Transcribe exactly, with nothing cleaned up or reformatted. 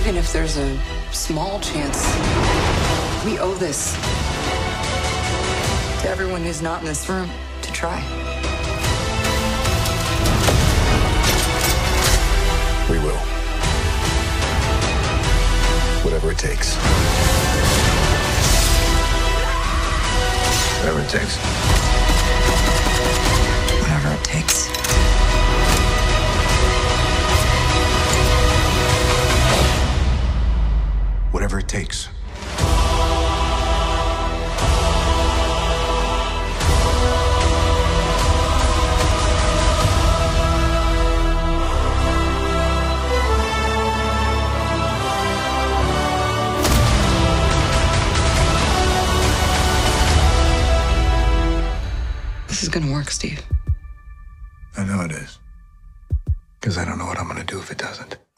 Even if there's a small chance, we owe this to everyone who's not in this room to try. We will. Whatever it takes. Whatever it takes. Whatever it takes. Whatever it takes. This is gonna work, Steve. I know it is. Because I don't know what I'm going to do if it doesn't.